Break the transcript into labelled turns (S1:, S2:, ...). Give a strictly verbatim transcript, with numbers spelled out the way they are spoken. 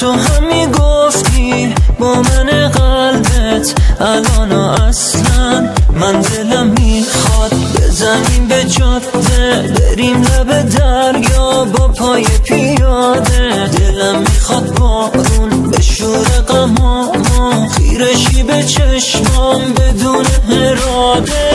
S1: تو هم میگفتی با من قلبت الان اصلا من دلم میخواد بزنیم به جاده بریم لب دریا با پای پیاده. دلم میخواد بارون به شور غمامو خیرشی به چشمام بدون اراده.